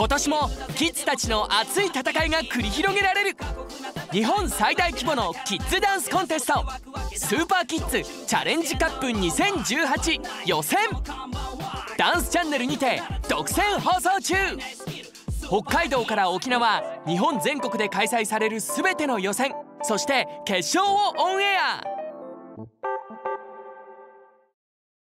今年もキッズたちの熱い戦いが繰り広げられる日本最大規模のキッズダンスコンテストスーパーキッズチャレンジカップ2018予選ダンスチャンネルにて独占放送中。北海道から沖縄日本全国で開催される全ての予選そして決勝をオンエア。